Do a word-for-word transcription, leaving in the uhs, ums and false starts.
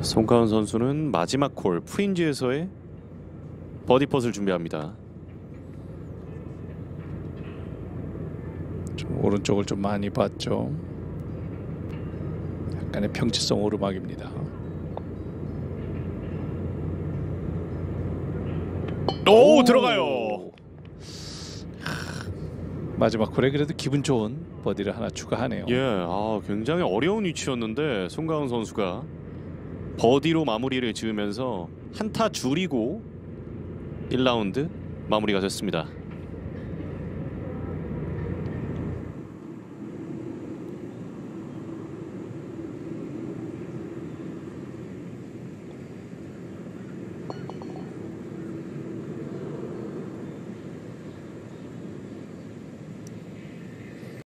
송가은 선수는 마지막 홀 프린지에서의 버디 펫을 준비합니다. 좀 오른쪽을 좀 많이 봤죠. 약간의 평지성 오르막입니다. 오, 오 들어가요. 마지막 홀에 그래도 기분 좋은 버디를 하나 추가하네요. 예, 아 굉장히 어려운 위치였는데 송가은 선수가 버디로 마무리를 지으면서 한타 줄이고 일 라운드 마무리가 됐습니다.